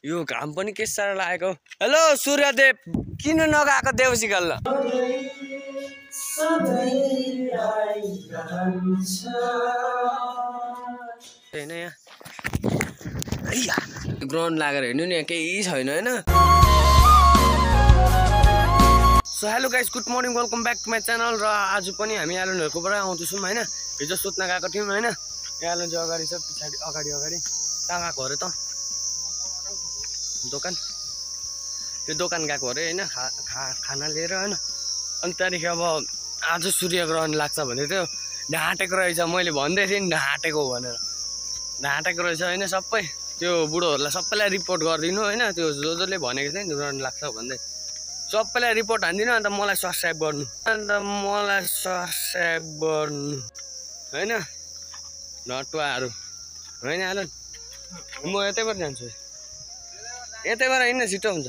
यो घाम पनि के साह्रो लागेको। हेलो सूर्यदेव, किन नगएको देउसी खेल्न? हैन यहाँ ग्राउन्ड लागेर हिँड्नु नि, केही छैन हैन। So hello guys, good morning, welcome back to my channel. र आज पनि हामी एलनहरुकोबाट आउँदैछौँ हैन। हिजो सोध्न गएको थियौँ हैन। एलन चाहिँ अगाडि छ, पछाडि अगाडि कहाँ गएको अरे त? दोकान, त्यो दोकान गएको अरे हैन, खाना लिएर हैन। अनि त्यहाँदेखि अब आज सूर्य ग्रहण लाग्छ भने थियो, ढाँटेको रहेछ। मैले भन्दै थिएँ नि ढाँटेको भनेर, ढाँटेको रहेछ हैन। सबै त्यो बुढोहरूलाई सबैलाई रिपोर्ट गरिदिनु हैन। त्यो जसले भनेको थियो नि ग्रहण लाग्छ भन्दै सबैलाई रिपोर्ट हान्दिनु। अन्त मलाई सब्सक्राइब गर्नु, हैन नटुवाहरू हैन। एलन म यतैबाट जान्छु, यतैबाट हिँड्न छिटो हुन्छ।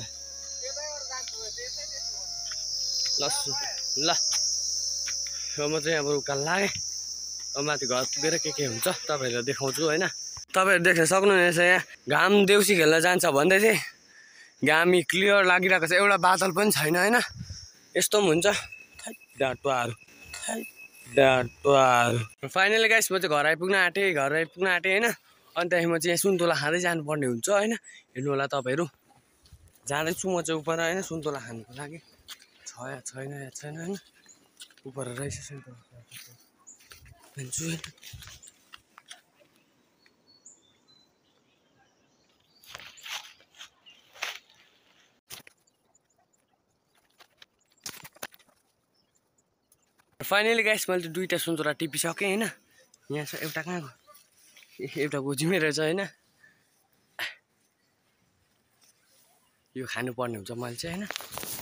ल म चाहिँ अब उकाल लागेँ। अब माथि घर पुगेर के हुन्छ तपाईँहरूलाई देखाउँछु हैन। तपाईँहरू देख्न सक्नुहुनेछ यहाँ घाम देउसी खेल्न जान्छ भन्दै थिएँ। घामी क्लियर लागिरहेको छ, एउटा बादल पनि छैन हैन। यस्तो पनि हुन्छ डाँटुवाहरू। फाइनली गाइस म चाहिँ घर आइपुग्न आँटेँ हैन। अनि त्यहाँदेखि म चाहिँ सुन्तोला खाँदै जानुपर्ने हुन्छ हैन। हेर्नु होला तपाईँहरू, जाँदैछु म चाहिँ उपर हैन सुन्तोला खानुको लागि। छैन हैन, उपर रहेछ सुन्तोला खान्छु हैन। फाइनली गाइस मैले त दुईटा सुन्तोला टिपिसकेँ हैन। यहाँ छ एउटा, कहाँ गयो? एउटा गोजीमै रहेछ हैन। यो खानुपर्ने हुन्छ मैले चाहिँ हैन।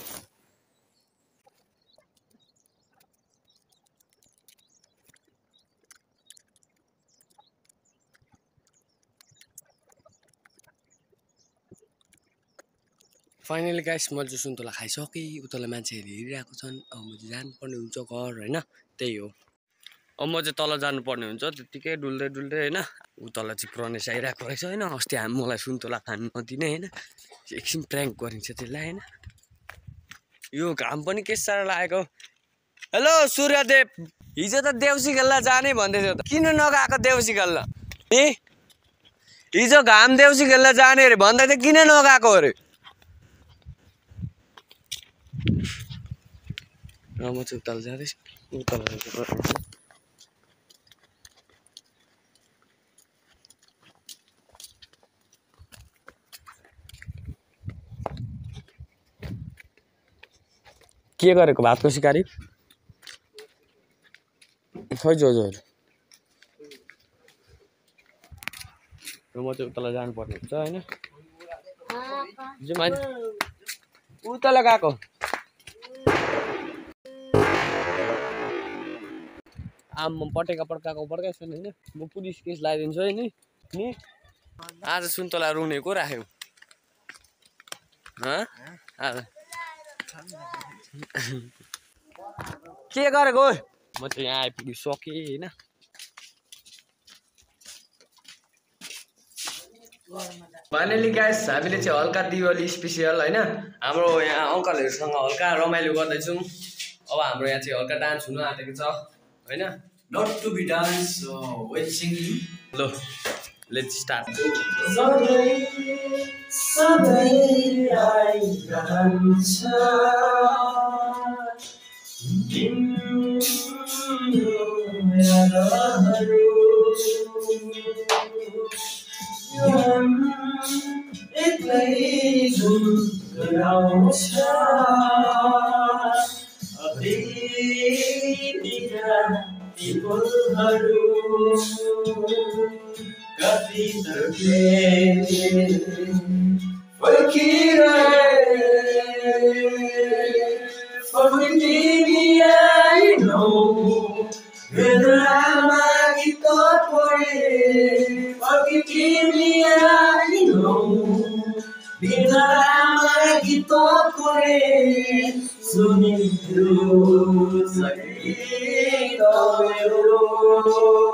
फाइनली गाइस मैले चाहिँ सुन्तोला खाइसकेँ। उतालाई मान्छेहरू हेरिरहेको छन्। अब म चाहिँ जानुपर्ने हुन्छ घर हैन। त्यही हो, अब म चाहिँ तल जानुपर्ने हुन्छ। त्यतिकै डुल्दै हैन। उतालाई चाहिँ प्रनेश आइरहेको रहेछ हैन। अस्ति मलाई सुन्तोला खानु नदिने हैन, एकछिन प्र्याङ्क गरिन्छ त्यसलाई हैन। यो घाम पनि के साह्रो लागेको। हेलो सूर्यदेव, हिजो त देउसी खेल्न जाने भन्दै थियो त, किन नगएको देउसी खेल्न? हिजो घाम देउसी खेल्न जाने अरे भन्दै थियो, किन नगएको अरे? र म चाहिँ उताल जाँदैछु। उताल के गरेको भातको सिकारी खै जोजोहरू। र म चाहिँ उतालाई जानुपर्ने हुन्छ हैन। उतालाई गएको आम पड्काएको छैन हैन। म पुलिस केस लगाइदिन्छु है नि। आज सुन्तोला रुनेको राख्यो आज के गरेको? म चाहिँ यहाँ आइपुगिसकेँ हैन। फाइनली गाइस हामीले चाहिँ हल्का दिवाली स्पेसियल हैन हाम्रो यहाँ अङ्कलहरूसँग हल्का रमाइलो गर्दैछौँ। अब हाम्रो यहाँ चाहिँ हल्का डान्स हुन आँटेको छ हैन। Not to be dance with singing. लो let's start.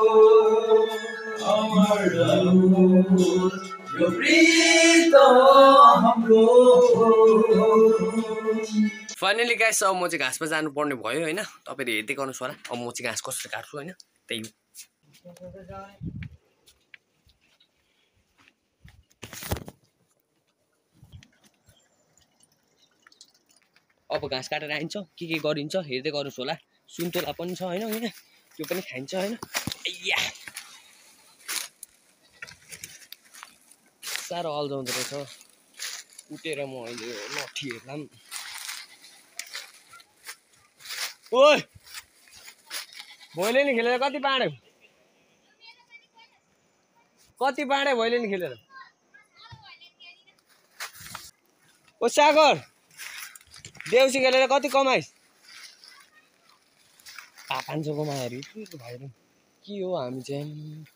Your breath finally guys अब म चाहिँ घाँसमा जानुपर्ने भयो होइन तपाईँले हेर्दै गर्नुहोस् होला अब म चाहिँ घाँस कसरी काट्छु होइन त्यही हो अब घाँस काटेर आइन्छ के गरिन्छ हेर्दै गर्नुहोस् होला सुन्तोला पनि छ होइन होइन त्यो पनि खाइन्छ होइन अय्या साह्रो अल्झाउँदो रहेछ उठेर म अहिले लट्ठीहरूलाई ओइ भैलेनी खेलेर कति बाँड्यौ भैलेनी खेलेर ओ सागर देउसी खेलेर कति कमाइस् 500 कमाएर भाइ के हो हामी चाहिँ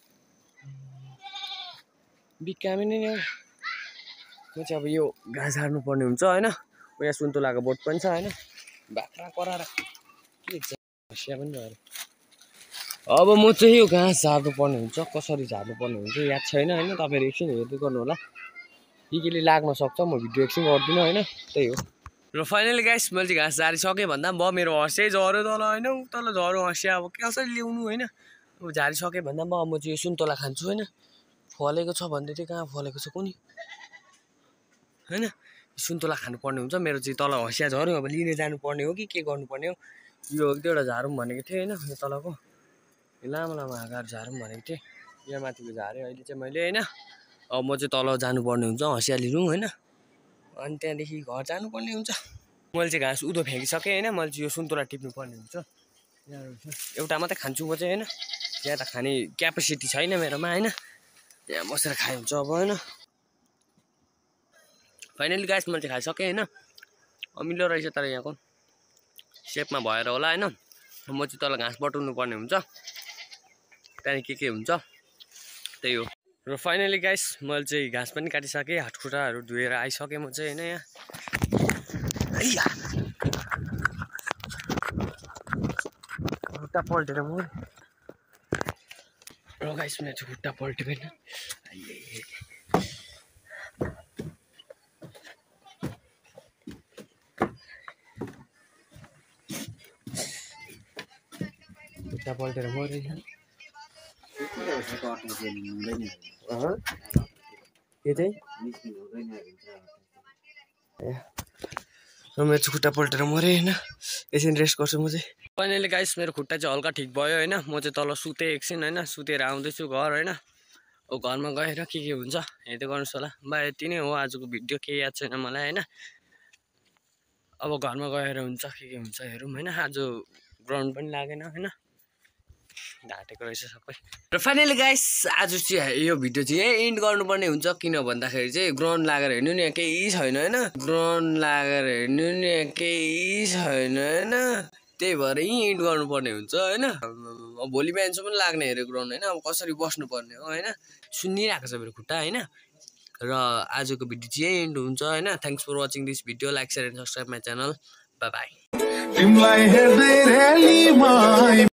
बिकामी नै म चाहिँ अब यो घाँस हार्नु पर्ने हुन्छ होइन यहाँ सुन्तोलाको बोट पनि छ होइन बाख्रा कराएर के हँसिया पनि भएर अब म चाहिँ यो घाँस झार्नु पर्ने हुन्छ कसरी झार्नु पर्ने हुन्छ याद छैन होइन तपाईँहरू एकछिन हेर्दै गर्नु होला केले लाग्न सक्छ म भिडियो एकछिन गर्दिनँ होइन त्यही हो र फाइनली गाइस मैले चाहिँ घाँस झारिसकेँ भन्दा पनि भयो मेरो हँसिया झऱ्यो तल होइन तल झऱ्यो हँसिया अब कसरी ल्याउनु होइन अब झारिसकेँ भन्दा पनि अब म चाहिँ यो सुन्तोला खान्छु होइन फलेको छ भन्दै थियो कहाँ फलेको छ कुनि होइन सुन्तोला खानुपर्ने हुन्छ मेरो चाहिँ तल हँसिया झऱ्यो अब लिने जानुपर्ने हो कि के गर्नुपर्ने हो यो एक दुईवटा झारौँ भनेको थिएँ होइन यो तलको लामो लामो हाँगाहरू झारौँ भनेको थिएँ यहाँ माथिको झारेँ अहिले चाहिँ मैले होइन अब म चाहिँ तल जानुपर्ने हुन्छ हँसिया लिनु होइन अनि त्यहाँदेखि घर जानुपर्ने हुन्छ मैले चाहिँ घाँस उधो फ्याँकिसकेँ होइन मैले चाहिँ यो सुन्तोला टिप्नुपर्ने हुन्छ एउटा मात्रै खान्छु म चाहिँ होइन यहाँ त खाने क्यापेसिटी छैन मेरोमा होइन यहाँ बसेर खाए हुन्छ अब होइन फाइनली गाइस मैले चाहिँ खाइसकेँ होइन अमिलो रहेछ तर यहाँको सेपमा भएर होला होइन म चाहिँ तल घाँस बटुल्नु पर्ने हुन्छ त्यहाँदेखि के हुन्छ त्यही हो र फाइनली गाइस मैले चाहिँ घाँस पनि काटिसकेँ हातखुट्टाहरू धोएर आइसकेँ म चाहिँ होइन यहाँ खुट्टा पल्टेर म र गाइस मेरो चाहिँ खुट्टा पल्ट्यो होइन खुट्टा पल्टेर मरेछ यो चाहिँ मेरो चाहिँ खुट्टा पल्टेर मरेँ होइन एकछिन रेस्ट गर्छु म चाहिँ फाइनली गाइस मेरो खुट्टा चाहिँ हल्का ठिक भयो होइन म चाहिँ तल सुतेँ एकछिन होइन सुतेर आउँदैछु घर होइन अब घरमा गएर के हुन्छ हेर्दै गर्नुहोस् होला बा यति नै हो आजको भिडियो केही याद छैन मलाई होइन अब घरमा गएर हुन्छ के हुन्छ हेरौँ होइन आज ग्राउन्ड पनि लागेन होइन ढाँटेको रहेछ सबै र फाइनली गाइस आज चाहिँ यो भिडियो चाहिँ यही इन्ड गर्नुपर्ने हुन्छ किन भन्दाखेरि चाहिँ ग्राउन्ड लागेर हेर्नु नि यहाँ केही छैन होइन ग्राउन्ड लागेर हेर्नु नि यहाँ केही छैन होइन त्यही भएर यहीँ इन्ड गर्नुपर्ने हुन्छ होइन अब भोलि बिहानसम्म पनि लाग्ने हेऱ्यो ग्राउन्ड होइन अब कसरी बस्नुपर्ने हो होइन सुनिरहेको छ मेरो खुट्टा होइन र आजको भिडियो चाहिँ यही इन्ड हुन्छ होइन thanks for watching this video like share and subscribe my channel bye by